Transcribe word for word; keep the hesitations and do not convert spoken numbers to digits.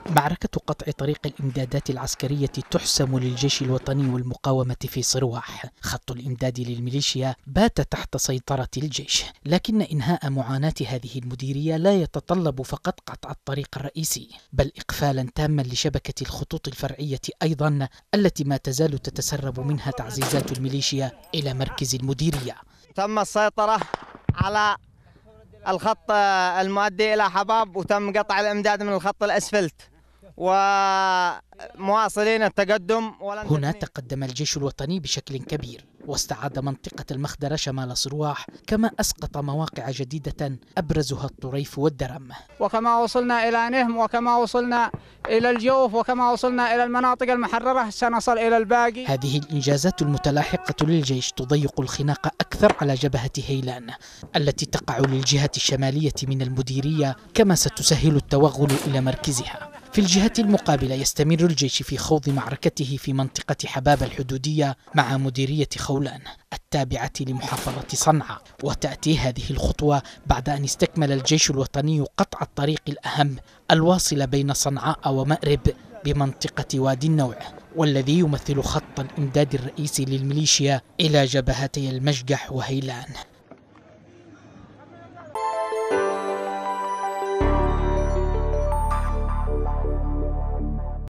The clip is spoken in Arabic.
معركة قطع طريق الإمدادات العسكرية تحسم للجيش الوطني والمقاومة في صرواح. خط الإمداد للميليشيا بات تحت سيطرة الجيش، لكن إنهاء معاناة هذه المديرية لا يتطلب فقط قطع الطريق الرئيسي، بل إقفالا تاما لشبكة الخطوط الفرعية أيضا، التي ما تزال تتسرب منها تعزيزات الميليشيا إلى مركز المديرية. تم السيطرة على الخط المؤدي إلى حباب، وتم قطع الإمداد من الخط الأسفلت ومواصلين التقدم. هنا تقدم الجيش الوطني بشكل كبير واستعاد منطقة المخدرة شمال صرواح، كما أسقط مواقع جديدة أبرزها الطريف والدرم. وكما وصلنا إلى نهم، وكما وصلنا إلى الجوف، وكما وصلنا إلى المناطق المحررة سنصل إلى الباقي. هذه الإنجازات المتلاحقة للجيش تضيق الخناق أكثر على جبهة هيلان التي تقع للجهة الشمالية من المديرية، كما ستسهل التوغل إلى مركزها. في الجهة المقابلة يستمر الجيش في خوض معركته في منطقة حباب الحدودية مع مديرية خولان التابعة لمحافظة صنعاء، وتأتي هذه الخطوة بعد أن استكمل الجيش الوطني قطع الطريق الأهم الواصل بين صنعاء ومأرب بمنطقة وادي النوع، والذي يمثل خط الإمداد الرئيسي للميليشيا إلى جبهتي المشجح وهيلان.